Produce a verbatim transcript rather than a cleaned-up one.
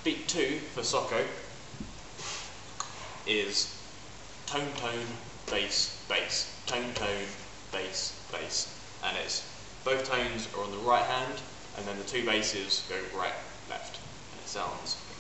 beat two for Soko is tone, tone, bass, bass, tone, tone, bass, bass, and it's both tones are on the right hand, and then the two basses go right, left, and it sounds